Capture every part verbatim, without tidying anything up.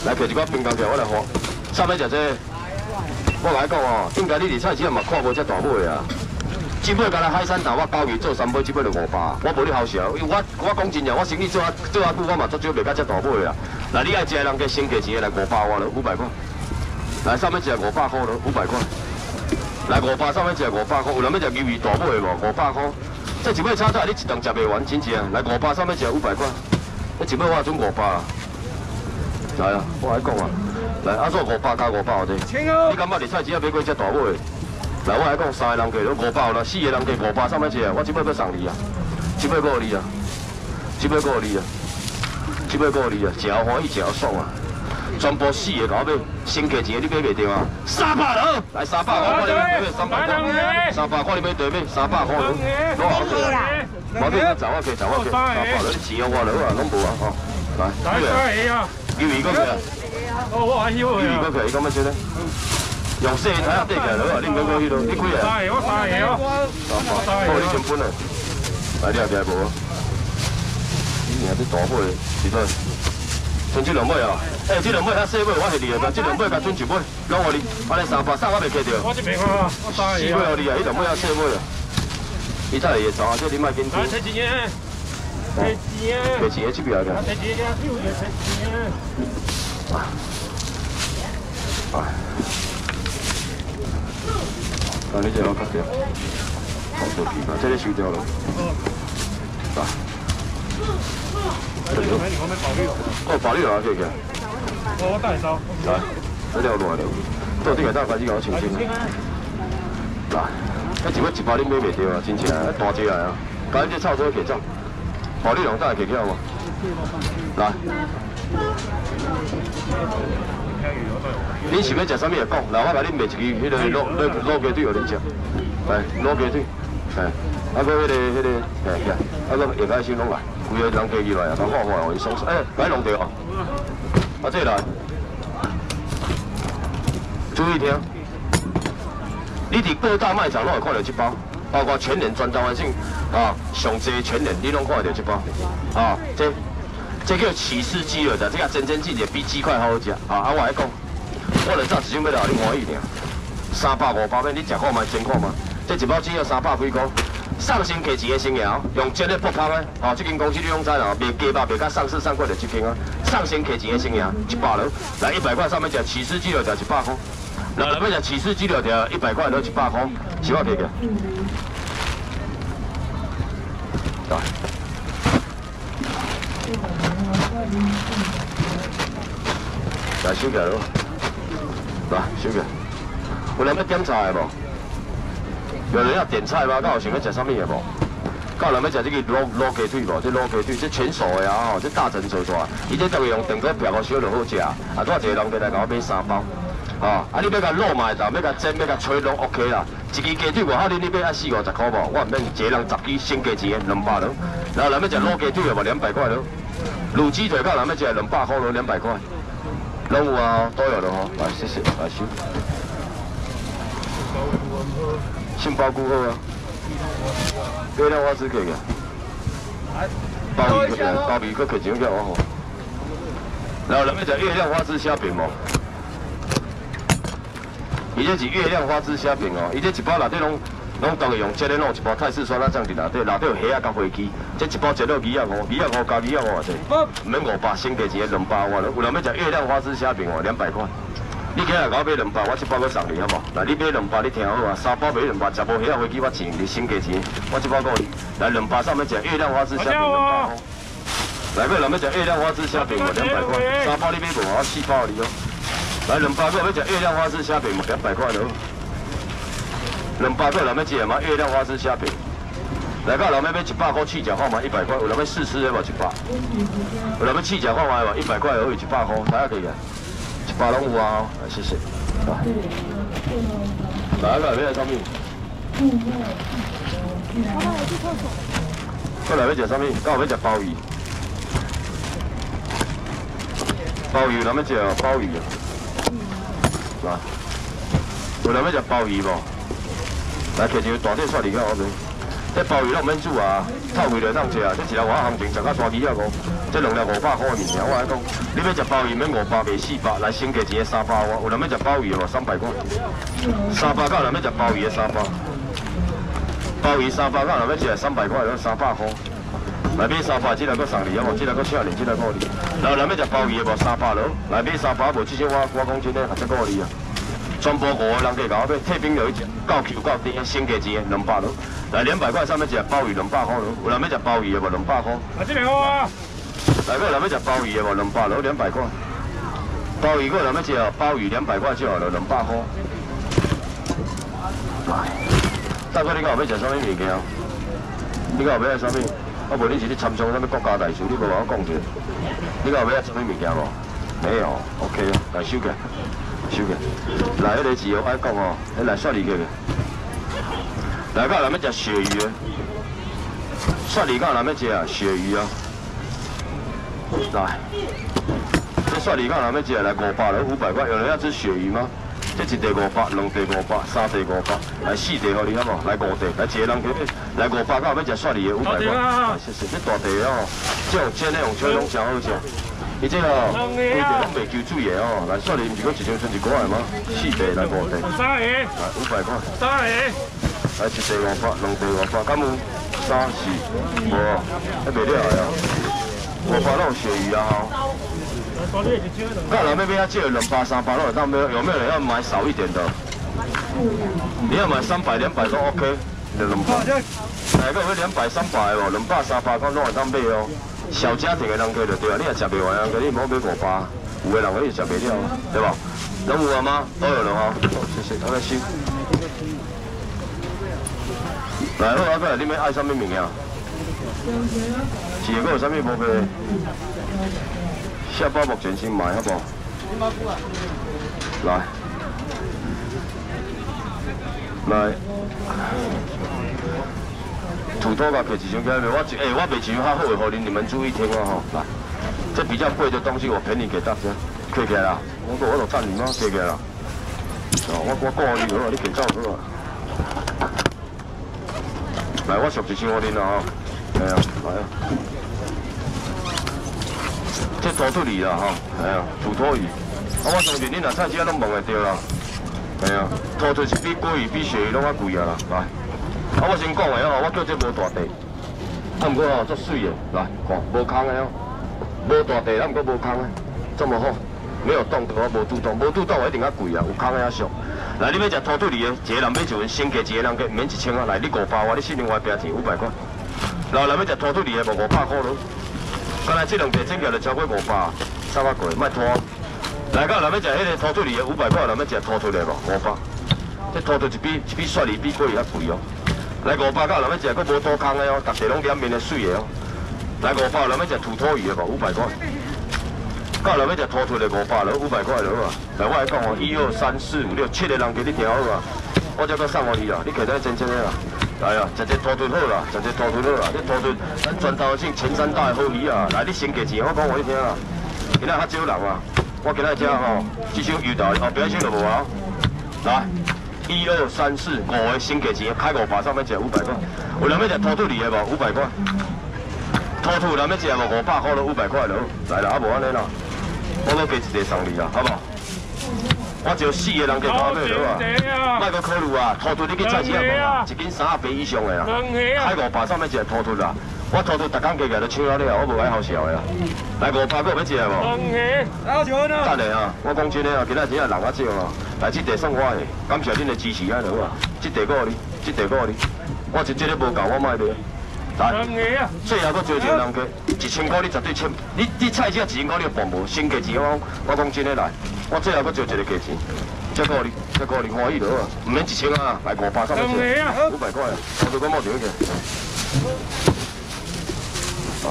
来摕一寡冰糕起来，我来喝。啥物食这？我甲你讲哦，应该你伫菜市场嘛看无遮大尾啊。即尾甲咱海产头我鲍鱼做三尾，即尾就五百，我无你好笑。因为我我讲真正，我生意做啊做啊久，我嘛足少袂甲遮大尾啊。来，你爱食的人加先价钱来五百我了，五百块。来，啥物食五百块了，五百块。来五百，啥物食五百块？有人要食鱿鱼大尾无？五百块。这一尾炒菜你一顿食袂完，真正。来五百，啥物食五百块？那一尾我准五百啊。来啊，我来讲啊。 来，啊，做五百加五百好啲。你感觉你菜市啊买过只大尾？来，我来讲，三个人计都五百啦，四个人计五百，啥物事啊？我即摆要送你啊，即摆搁有你啊，即摆搁有你啊，即摆搁有你啊，食好欢喜，食好爽啊！全部四个搞买，先价钱你买袂着啊？三百了，来三百，我看你买对三百块，三百看你买对买，三百块了，攞好去啦。冇得，走啊去，走啊去，三百了，你钱我了啊，拢无啊，吼，来，呢个，鱿鱼嗰个。 哦，我还要去啊！嗰期咁乜先咧？用四睇下啲嘅佬啊，你唔講嗰啲咯，你幾啊？三我三嘢咯，三百。哦，你成本啊？嚟啲啊，幾部啊？以前啲大杯，幾多？剩這兩杯啊？誒，這兩杯睇四杯，我係你啊，這兩杯甲準全杯，攞我你，我哋三百三我未計掉。我這邊啊，我三嘢。四杯我哋啊，呢兩杯有四杯啊。你睇嚟嘢撞下，即係點解見到？睇錢嘅，睇錢嘅，睇錢嘅，這邊有嘅。睇錢嘅，呢度睇錢嘅。 啊！啊！啊！你這個割掉，好多皮啊！這裡收掉了。啊！哦，法律啊，可以嘅。我帶手。來，這條落來了。到底係單塊子我清清。嗱，一隻一包你買袂掉啊，真正大隻來啊！搞啲臭水摕走，法律兩單係摕起無？來。 你想要食啥物就讲，来我甲你卖一支迄个卤卤卤鸡腿互你食，来卤鸡腿，嘿，啊个迄个迄个，嘿，呀，啊个下摆先拢来，规个人加起来啊，甲看看互伊爽爽，哎，来弄掉哦，啊这来，注意听，你伫各大卖场拢会看到这包，包括全联、全台湾性啊，上济全联你拢看到这包，啊这。 这叫起司鸡了的，这个真真正正比鸡块好好食啊！啊，我来讲，我来早一想要来互你欢喜尔，三百五百蚊，你食看卖，先看卖。这一包只要三百几块，上新价钱的生窑，用真的不芳的，哦，这间公司你拢知啦，卖鸡肉卖甲上市上柜就这间啊，上新价钱的生窑，一百了，来一百块上面食起司鸡了条一百块，来来要食起司鸡了条一百块了一百块，是我给的。来。 来收起来咯，来收起来。有人要点菜的无？有人要点菜吗？敢有想要食啥物的无？敢有人要食这个卤卤鸡腿无？这卤鸡腿这全熟的啊吼，这大整做大，伊这逐个用电锅煸个烧就好食。啊，拄仔一个人过来甲我买三包，啊，啊你要甲卤嘛，但要甲煎，要甲吹拢 OK 啦。一支鸡腿外口你你买啊四五十块无？我唔免，一个人十支先价钱的两百咯。然后人要食卤鸡腿的无？两百块咯。 卤鸡腿，到人要食两百块咯，两百块，拢有啊，都有的吼。来，谢谢，来收。杏鲍菇好啊，月亮花枝可以个。鲍鱼可以，鲍鱼可以钱叫我吼。然后人要食月亮花枝虾饼无？伊这是月亮花枝虾饼哦，伊这一包内底拢。 拢当个用这个弄一包泰式酸辣酱伫内底，内底有虾啊甲飞机，这一包一落鱼啊五，鱼啊五加鱼啊五偌济，唔免五百，先价钱两百我了。有人要食月亮花枝虾饼哦，两百块。你今日甲我买两百，我一包搁送你好无？来，你买两百，你听好啊，三包买两百，食无虾啊飞机我钱你先价钱，我一包够你。来两百上面食月亮花枝虾饼两百块。来，个人要食月亮花枝虾饼无两百块，三包你买无我四包你哦。来两百个要食月亮花枝虾饼无两百块咯。 两百块，人要食嘛？月亮花枝虾饼，来个人要买一百块气饺看嘛，一百块。有人要试吃的无？一百。有人要气饺看嘛无？一百块而已，一百块，大家可以个，一百拢有啊，谢谢。来，来个要来啥物？过来要食啥物？刚好要食鲍鱼。鲍鱼，人要食鲍鱼啊。来，有人要食鲍鱼无？ 来，摕一个大块蒜离开我边， 这鲍鱼拢免煮啊，透气就当食啊。这一条我行情食到山鸡啊五，这两条五百块的物件，我来讲，你要食鲍鱼免五百，卖四百，来先价钱三百外。有人要食鲍鱼的无？三百块。三百块，有人要食鲍鱼的三百。鲍鱼三百块，有人要食三百块，三百块。来买三百，这来个送你啊无？这来个少年，这来个你。然后人要食鲍鱼的无？三百咯。来买三百无？这些我我讲真诶，还再个你啊。全部五个人计搞，要退冰就一只，够 Q 够甜，先价钱两百咯。来两百块上面食鲍鱼两百块咯，有人要食鲍鱼的无？两百块。啊，这两个啊。来个人要食鲍鱼的无？两百咯，两百块。鲍鱼个人要食鲍鱼两百块就好了，两百块。来，大哥，你讲要食啥物物件？你讲要食啥物？我无你是咧参详啥物国家大事，你无甲我讲者。你讲要食啥物物件无？没有 ，OK 啊，来收起。收起，来，迄个字我爱讲哦，迄来雪梨个。来，到人要食鳕鱼的，雪梨到人要食啊，鳕鱼啊。来，这雪梨到人要食来五百了，五百块，有人要吃鳕鱼吗？这一地五百，两地五百，三地五百，来四地互你好无？来五地，来一个人去，来五百到要食雪梨的五百块。谢谢，这大地哦，这种煎的用吹拢真好食。伊这哦，规地拢袂求水的哦，来雪梨毋是讲一箱剩一块的吗？四地来五地， 三个， 来五百块， 三个， 来一地五百，两地五百，敢有三四无？还袂了的哦，五百拢有鳕鱼啊吼。那人要买啊，借两百三百拢有当买，有没有人要买少一点的？你要买三百两百都 OK， 就两百。来个有两百三百的无？两百三百块拢有当买哦。小家庭的人客就对啊，你也食袂完啊，你唔好买五百，有的人你食袂了，对吧？拢有啊吗？都有了哈，谢谢，我来收。来，好啊，过来，你们爱啥物物件？是个有啥物无配？下包目前先买好不好？来，来。土豆吧，可几箱起来没？我哎、欸，我卖几箱较好的，互你你们注意听哦吼。来，这比较贵的东西我便宜给大家，可以起来啦。我我我赞你吗？可以起来啦。哦，我我顾你好啊，你给照好啊。来，我续一箱互你啦吼。哎呀，来啊。这土兔鱼啦吼，哎呀，土托鱼。啊，我相信你若菜市仔拢问会到啦。哎呀，土兔是比鲑鱼、比鳕鱼拢较贵啊啦，来。啊，我先讲的哦，我叫这无大地，啊，不过哦，足水的，来看，无空的哦，无大地，啊，不过无空的，这么好，没有洞的话无肚洞，无肚洞我一定较贵啊，有空的较俗。来，你要食土兔鱼的，一个人买一份，先价一个人价免一千啊，来，你五百我，你信用我标钱五百块。然后来要食土兔鱼的无五百块咯，刚才这两地整价就超过五百，三百贵，莫拖。来，到来要食迄个土兔鱼的五百块，来要食土兔的无五百，这土兔一比一比雪梨比鲑鱼较贵哦。来五百到人要食，佫无多空的哦，逐地拢两面的水的哦。来五百人要食土托鱼的无？五百块。到人要食土兔的五百了，五百块了啊。来我来讲哦，一二三四五六七个人给你调好啊。我再佫送互你啦，你摕在真正的啦。来啊，食只土兔好啦，食只土兔好啦。这土兔咱全台省前三大的好鱼啊。来，你先价钱，我讲互你听啊。今仔较少人啊，我今仔只吼，这箱鱼头后边箱就无啊。来。一二三四五个先价钱，开五百上面食五百块。有人要食土兔鱼的无？五百块。土兔人要食无？五百块咯，五百块咯。来啦，啊无安尼啦，我搁加一个送你啦，好不好？我只有四个人加搞咩了啊？莫搁考虑啊，土兔你去菜市仔买，一斤三十八以上的啦。开五百上面食土兔啦。我土兔逐工加起来都抢了了，我无爱好笑的啦。来五百个要食无？等下啊，我讲真的啊，今仔日人较少啊。来，这地算我的，感谢恁的支持啊，好啊！这地我你，这地我你，我一这个无够，我卖卖。来，最后搁招一个人客，一千块你绝对签。你你菜市仔一千块你放无，先价钱我我讲真的来，我最后搁招一个价钱，这个你，这个你欢喜就好啊，唔免一千啊，来五百三百钱，五百块啊，我就讲冇条件。啊，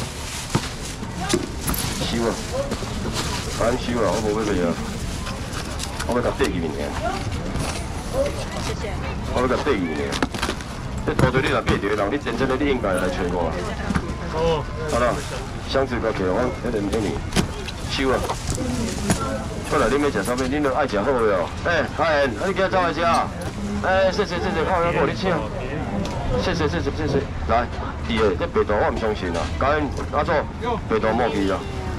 收啊，快收啊，我无要卖啊。我要甲缀去面尔，谢谢。我要甲缀去面尔。这土兔你若买着人，你真正的你应该来找我。哦。好啦，箱子搁起，我迄个迄年收啊。过来，恁要食啥物？恁都爱食好的哦。哎，阿燕，你今仔走来食？哎，谢谢谢谢，看我要给你请。 谢谢谢谢谢谢，来，第二，这白糖我唔相信啊，教因阿祖白糖莫去啊。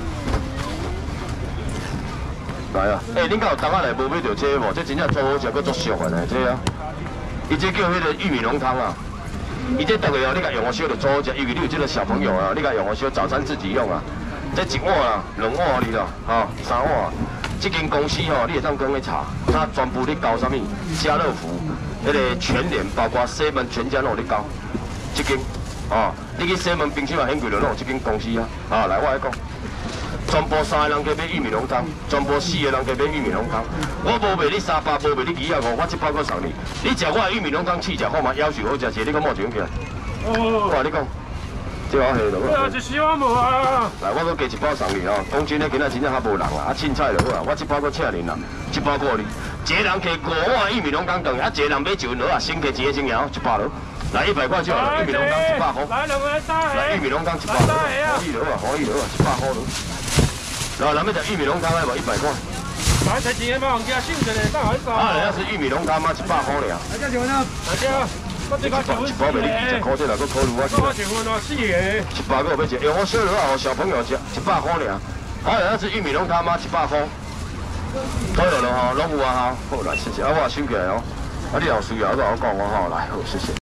来啊！诶、欸，恁敢有当下来无买到这无？这真正做好食，佮足俗的呢，这啊！伊这叫迄个玉米浓汤啊！伊这逐个哦，你甲用个烧就做好食，尤其你有这个小朋友啊，你甲用个烧早餐自己用啊。这一碗啊，两碗哩啦，吼、三碗。这间公司吼、哦，你会当讲去查，它全部咧搞啥物？家乐福、迄个全联，包括西门全家拢有咧搞。这间哦，你去西门冰箱啊，很贵了，拢有这间公司啊。啊，来，我来讲。全部三个人加买玉米浓汤，全部四个人加买玉米浓汤。我无卖你三百，无卖你几啊五，我一百块送你。你食我的玉米浓汤试食好嘛？要求好食，是你讲莫钱起来。哦。我话你讲，这我下落。对啊，一时我无啊。来，我搁加一包送你哦。讲真诶，今仔真正较无人啊，啊凊彩就好啊。我一包搁请恁啦，一包过你。一个人加五碗玉米浓汤顿，啊一个人买一份落啊，先加一个精油，一百落。来一百块就好了，玉米浓汤一百块。来两个三来玉米浓汤一百块，可以落啊，可以落啊，一百块落。然后咱们食玉米浓汤要无一百块。来才钱嘛，红家新鲜的，当好一啊，人家是玉米浓汤嘛，一百块尔。来这请问啊？来这，我这个一包卖你二十块，这哪个考虑我？我请问啊，四个。一百个要吃，用我小落啊，小朋友吃，一百块尔。啊，人家是玉米浓汤嘛，一百块。都有了哈，拢有啊哈。好来，谢谢，啊我收起来哦。啊，你有需要，我我讲我好来，好谢谢。